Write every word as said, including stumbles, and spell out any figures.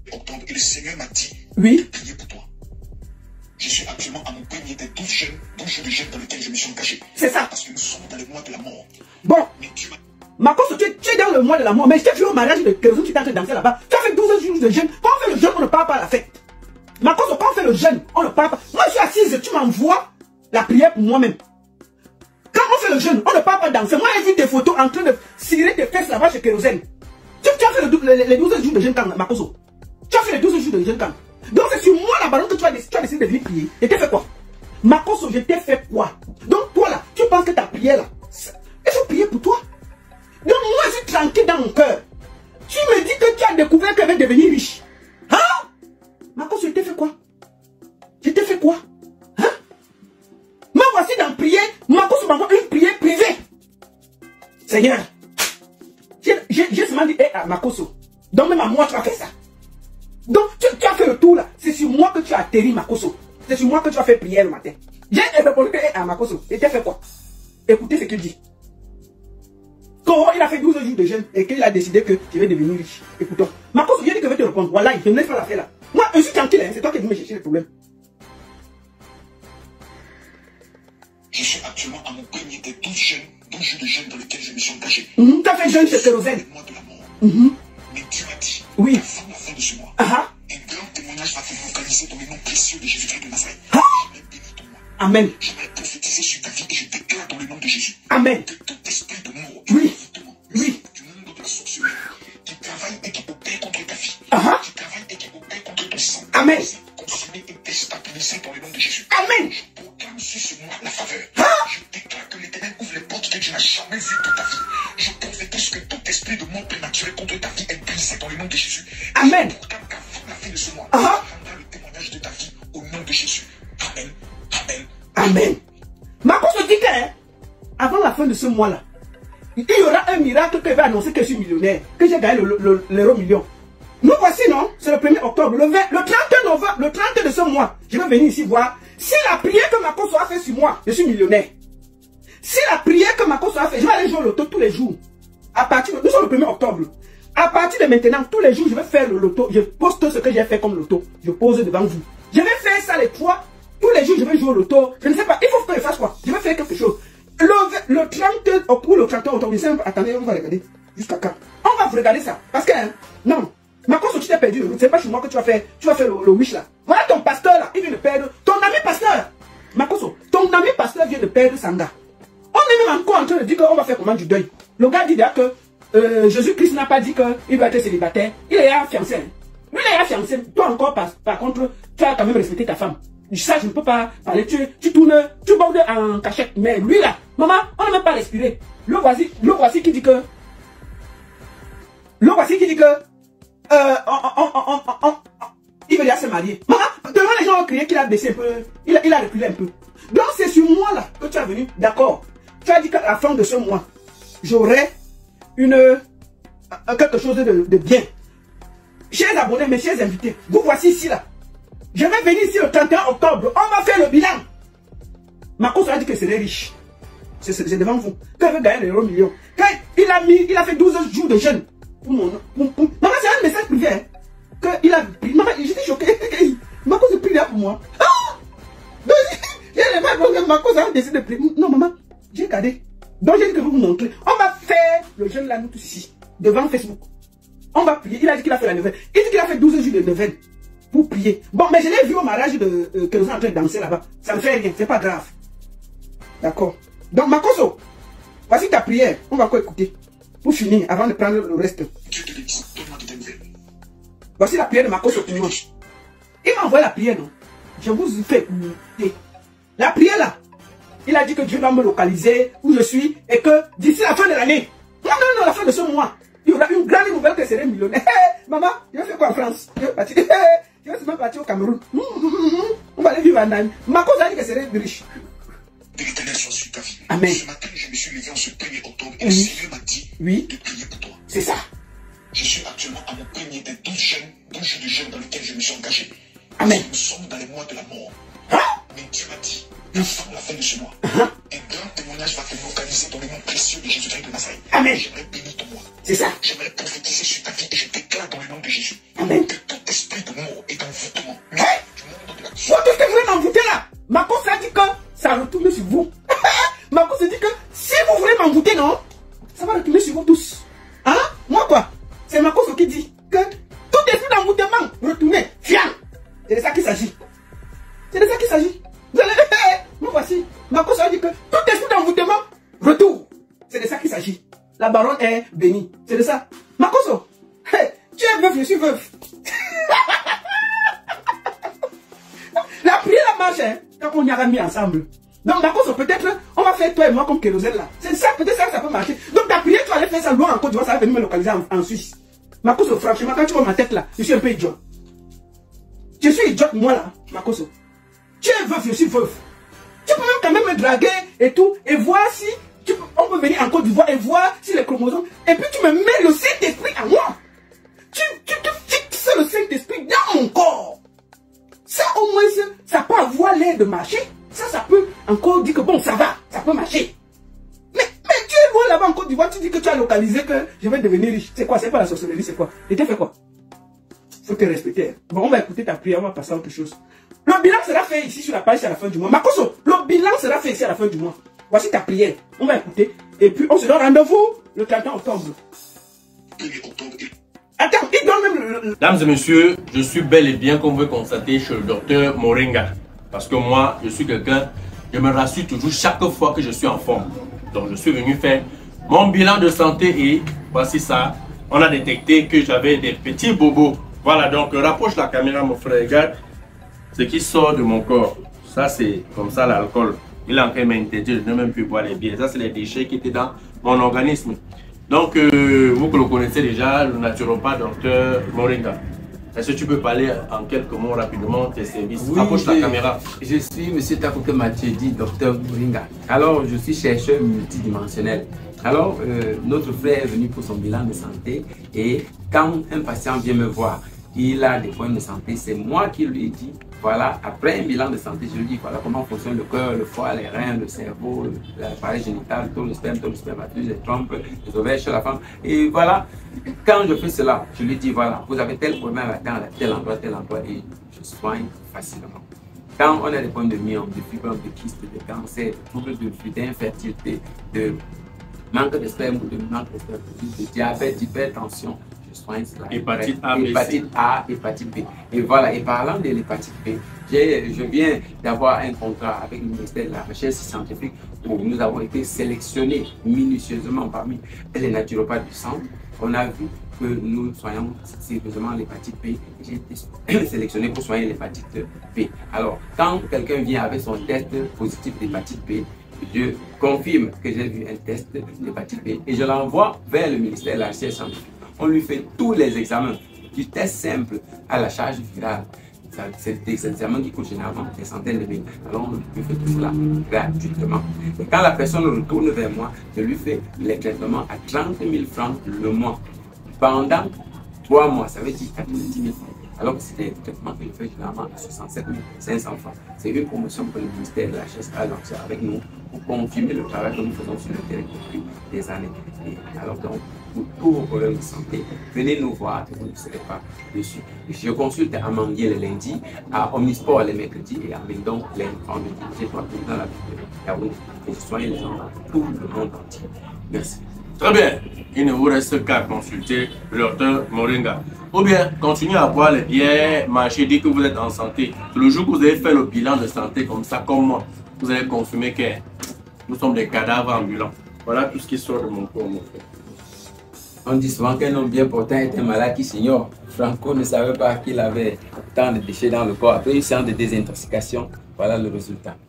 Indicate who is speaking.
Speaker 1: octobre et le Seigneur m'a dit
Speaker 2: oui.
Speaker 1: de prier pour toi. Je suis actuellement à mon premier des douze jeunes, douze jours de jeûne dans lesquels je me suis engagé.
Speaker 2: C'est ça.
Speaker 1: Parce que nous sommes dans les mois de la mort.
Speaker 2: Bon.
Speaker 1: Mais tu m'as...
Speaker 2: Marcos, tu, tu es dans le mois de la mort, mais je t'ai vu au mariage de Kérosine qui t'a en train de danser là-bas. Tu as fait douze jours de jeûne. Quand on fait le jeûne, on ne parle pas à la fête. Marcos, quand on fait le jeûne, on ne parle pas. Moi, je suis assise, tu m'envoies la prière pour moi-même. Quand on fait le jeûne, on ne parle pas danser. Moi, j'ai vu des photos en train de cirer des fesses là-bas chez Kérosine. Tu, tu as fait le, le, les douze jours de jeûne quand, Marcos? Tu as fait les douze jours de jeûne quand? Donc, c'est sur moi là-bas que tu as, tu as décidé de venir prier. Et tu as fait quoi? Marcos, je t'ai fait quoi? Donc, toi là, tu penses que ta prière là, il faut prier pour toi? Donc moi je suis tranquille dans mon cœur. Tu me dis que tu as découvert qu'elle va devenir riche. Hein? Marcos, je t'ai fait quoi? Je t'ai fait quoi? Hein? Me voici dans prière. Marcos m'envoie une prière privée. Seigneur, j'ai seulement dit, hé, hey, Marcos, donc même à moi tu as fait ça. Donc tu, tu as fait le tour là. C'est sur moi que tu as atterri, Marcos. C'est sur moi que tu as fait prière le matin. J'ai répondu que, hé, hey, Marcos, je t'ai fait quoi? Écoutez ce qu'il dit. Quand il a fait douze jours de jeûne et qu'il a décidé que tu vas devenir riche. Écoutons. Marcos, je dis que je vais te répondre. Voilà, je ne laisse pas la faire là. Moi, je suis tranquille, hein, c'est toi qui viens me chercher le problème.
Speaker 1: Je suis actuellement à mon premier des douze jeûnes, douze jours de jeûne dans lesquels je me suis engagé.
Speaker 2: Mm-hmm. Tu as fait jeûne chez Kérosine.
Speaker 1: Le mois de la mort.
Speaker 2: Mm-hmm.
Speaker 1: Mais Dieu m'a dit,
Speaker 2: oui.
Speaker 1: avant la fin de ce mois,
Speaker 2: uh -huh.
Speaker 1: un grand témoignage va te localiser dans le nom précieux de Jésus-Christ de Nazareth.
Speaker 2: Ah.
Speaker 1: Je vais bénir ton mois.
Speaker 2: Amen.
Speaker 1: Je vais prophétiser sur ta vie et je déclare dans le nom de Jésus.
Speaker 2: Amen.
Speaker 1: Que tout esprit de mort,
Speaker 2: oui. Oui.
Speaker 1: Du monde de la sorcellerie, qui travaille et qui opère contre ta vie,
Speaker 2: uh -huh.
Speaker 1: qui travaille et qui opère contre ton sang.
Speaker 2: Amen.
Speaker 1: Consumé et déstabilisé dans le nom de Jésus.
Speaker 2: Amen.
Speaker 1: Je proclame sur ce mois la faveur.
Speaker 2: Ah.
Speaker 1: Je déclare que l'Éternel ouvre les portes que tu n'as jamais vues dans ta vie. Je prophétise que tout esprit de mort prématuré contre ta vie est brisé dans le nom de Jésus.
Speaker 2: Amen.
Speaker 1: Je proclame qu'avant la fin de ce mois,
Speaker 2: uh -huh.
Speaker 1: tu rendras le témoignage de ta vie au nom de Jésus. Amen. Amen.
Speaker 2: Amen. Marcos te dit que, hein, avant la fin de ce mois-là, il y aura un miracle que va annoncer que je suis millionnaire, que j'ai gagné l'euro million. Nous voici, non? C'est le premier octobre. Le, vingt, le trente novembre, le trente de ce mois, je vais venir ici voir si la prière que Marcos a fait sur moi, je suis millionnaire. Si la prière que Marcos a fait, je vais aller jouer au loto tous les jours. À partir de, nous sommes le premier octobre. À partir de maintenant, tous les jours, je vais faire le loto. Je poste ce que j'ai fait comme loto. Je pose devant vous. Je vais faire ça les trois. Tous les jours, je vais jouer au loto. Je ne sais pas. Il faut que je fasse quoi? Je vais faire quelque chose. Le, le trente ou le trente octobre, attendez, on va regarder. Jusqu'à quand? On va vous regarder ça. Parce que, hein, non. Marcos, tu t'es perdu. C'est pas chez moi que tu vas faire, tu vas faire le, le wish là. Voilà ton pasteur là. Il vient de perdre. Ton ami pasteur. Marcos, ton ami pasteur vient de perdre Sanga. On est même encore en train de dire qu'on va faire comment du deuil. Le gars dit que euh, Jésus-Christ n'a pas dit qu'il va être célibataire. Il est fiancé. Lui, il est fiancé. Toi encore, par, par contre, tu as quand même respecté ta femme. Ça, je ne peux pas parler. Tu, tu tournes, tu bordes en cachette. Mais lui là, maman, on n'a même pas respiré. Le voici, le voici qui dit que. Le voici qui dit que. Euh, on, on, on, on, on, il veut déjà se marier. Maman, devant les gens ont crié qu'il a baissé un peu. Il a, il a reculé un peu. Donc c'est sur moi là que tu es venu. D'accord. Tu as dit qu'à la fin de ce mois, j'aurai une euh, quelque chose de, de bien. Chers abonnés, mes chers invités, vous voici ici là. Je vais venir ici le trente et un octobre. On va faire le bilan. Marcos a dit que c'est riche. C'est devant vous. Quand il veut gagner l'euro million. Quand il a mis, il a fait douze jours de jeûne. Pour mon, pour, pour. Maman, c'est un message privé. Hein, que il a pris. Maman, j'étais choqué. Marcos a pris là pour moi. Ah! Donc, il y a les mecs, Marcos a décidé de prier. Non, maman, j'ai regardé. Donc, j'ai dit que je vais vous montrer. On va faire le jeûne là, nous tous ici. Devant Facebook. On va prier. Il a dit qu'il a fait la neuvaine. Il dit qu'il a fait douze jours de neuvaine. Pour prier. Bon, mais je l'ai vu au mariage de euh, que nous sommes en train de danser là-bas. Ça ne fait rien, c'est pas grave. D'accord. Donc, Marcos, voici ta prière. On va quoi écouter pour finir, avant de prendre le reste. Voici la prière de Marcos pour moi. Il m'a envoyé la prière, non? Je vous fais écouter. La prière là, il a dit que Dieu va me localiser où je suis et que d'ici la fin de l'année, non, non, non, la fin de ce mois, il y aura une grande nouvelle que je serai millionnaire. Hey, maman, je vais faire quoi en France? Je vais partir. Hey, je vais seulement partir au Cameroun. Mmh, mmh, mmh. On va aller vivre en Allemagne. Marcos a dit que je serai riche.
Speaker 1: Que l'Éternel soit sur ta vie.
Speaker 2: Amen.
Speaker 1: Ce matin, je me suis levé en ce premier octobre et
Speaker 2: oui.
Speaker 1: le Seigneur m'a dit
Speaker 2: oui.
Speaker 1: de prier pour toi.
Speaker 2: C'est ça.
Speaker 1: Je suis actuellement à mon premier des douze jeunes, douze jours de jeûne dans lesquels je me suis engagé.
Speaker 2: Amen.
Speaker 1: Nous sommes dans les mois de la mort.
Speaker 2: Hein?
Speaker 1: Mais Dieu m'a dit, avant la fin de ce mois, uh-huh. un grand témoignage va te localiser dans le nom précieux de Jésus-Christ de Nazareth.
Speaker 2: Amen.
Speaker 1: J'aimerais bénir ton mois.
Speaker 2: C'est ça.
Speaker 1: J'aimerais prophétiser sur ta vie et je déclare dans le nom de Jésus.
Speaker 2: Amen.
Speaker 1: Que tout esprit
Speaker 2: la baronne est bénie. C'est de ça. Makoso, hey, tu es veuf, je suis veuf. La prière marche, hein, quand on y aura mis ensemble. Donc, Makoso, peut-être, on va faire toi et moi comme kérosène là. C'est ça, peut-être ça, ça peut marcher. Donc, ta prière, tu vas aller faire ça loin en Côte d'Ivoire, ça va venir me localiser en, en Suisse. Makoso, franchement, quand tu vois ma tête là, je suis un peu idiot. Je suis idiot, moi là, Makoso. Tu es veuf, je suis veuf. Tu peux même quand même me draguer et tout, et voir si tu peux, on peut venir en Côte d'Ivoire et voir si les chromosomes. Et puis tu me mets le Saint-Esprit à moi. Tu, tu te fixes le Saint-Esprit dans mon corps. Ça au moins, ça peut avoir l'air de marcher. Ça, ça peut encore dire que bon, ça va, ça peut marcher. Mais, mais tu es loin là-bas en Côte d'Ivoire, tu dis que tu as localisé que je vais devenir riche. C'est quoi? C'est pas la sorcellerie, c'est quoi? Et tu fait quoi? Faut te respecter. Bon, on va écouter ta prière, on va passer à autre chose. Le bilan sera fait ici sur la page à la fin du mois. Makoso, le bilan sera fait ici à la fin du mois. Voici ta prière. On va écouter. Et puis, on se donne rendez-vous le trente octobre. Attends, il donne même le... le...
Speaker 3: Mesdames et messieurs, je suis bel et bien, comme vous pouvez constater, chez le docteur Moringa. Parce que moi, je suis quelqu'un, je me rassure toujours chaque fois que je suis en forme. Donc, je suis venu faire mon bilan de santé et voici ça. On a détecté que j'avais des petits bobos. Voilà, donc rapproche la caméra, mon frère, regarde ce qui sort de mon corps. Ça, c'est comme ça l'alcool. Il est en train de m'interdire de ne même plus boire les bières. Ça, c'est les déchets qui étaient dans mon organisme. Donc, euh, vous que le connaissez déjà, le naturopathe docteur Moringa. Est-ce que tu peux parler en quelques mots rapidement tes services?
Speaker 4: Oui,
Speaker 3: Rapproche la caméra.
Speaker 4: Je suis M. Takoke Mathieu, docteur Moringa. Alors, je suis chercheur multidimensionnel. Alors, euh, notre frère est venu pour son bilan de santé et quand un patient vient me voir, il a des problèmes de santé, c'est moi qui lui ai dit, voilà, après un bilan de santé, je lui dis, voilà comment fonctionne le cœur, le foie, les reins, le cerveau, l'appareil génital, tout le sperme, tout le spermatozoïde, les trompes, les ovaires chez la femme. Et voilà, quand je fais cela, je lui dis, voilà, vous avez tel problème à tel endroit, tel endroit, et je soigne facilement. Quand on a des problèmes de myome, de fibrome, de kyste, de cancer, de troubles de flux, d'infertilité, de manque de sperme ou de manque de sperme, de diabète, d'hypertension, je soigne cela.
Speaker 3: Hépatite A,
Speaker 4: hépatite A, hépatite B. Et voilà, et parlant de l'hépatite B, je viens d'avoir un contrat avec le ministère de la Recherche scientifique où nous avons été sélectionnés minutieusement parmi les naturopathes du centre. On a vu que nous soignons sérieusement l'hépatite B. J'ai été sélectionné pour soigner l'hépatite B. Alors, quand quelqu'un vient avec son test positif d'hépatite B, je confirme que j'ai vu un test d'hépatite B et je l'envoie vers le ministère de la Recherche scientifique. On lui fait tous les examens, du test simple à la charge virale. C'est des examens qui coûtent généralement des centaines de mille. Alors on lui fait tout cela gratuitement. Et quand la personne retourne vers moi, je lui fais les traitements à trente mille francs le mois. Pendant trois mois, ça veut dire quatre-vingt-dix mille francs. Alors que c'est des traitements qu'il fait généralement à soixante-sept mille cinq cents francs. C'est une promotion que le ministère de la Recherche a lancée avec nous pour confirmer le travail que nous faisons sur le terrain depuis des années. Et alors donc, pour tous vos problèmes de santé, venez nous voir et vous ne serez pas dessus. Je consulte à Manguier le lundi, à Omnisport les mercredis et à Mendon les vendredis. J'ai trois tours dans la ville de Yaoundé et je soigne les gens dans tout le monde entier. Merci.
Speaker 3: Très bien. Il ne vous reste qu'à consulter le docteur Moringa. Ou bien, continuez à boire les bières, marcher, dire que vous êtes en santé. Le jour que vous avez fait le bilan de santé comme ça, comme moi, vous allez confirmer que nous sommes des cadavres ambulants. Voilà tout ce qui sort de mon corps, mon frère.
Speaker 4: On dit souvent qu'un homme bien portant est un malade qui s'ignore. Franco ne savait pas qu'il avait tant de déchets dans le corps. Après une séance de désintoxication, voilà le résultat.